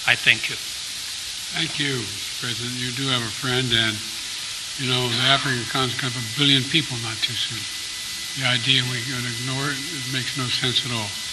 I thank you. Thank you, Mr. President. You do have a friend, and you know the African continent can have 1 billion people not too soon. The idea we're going to ignore it, it makes no sense at all.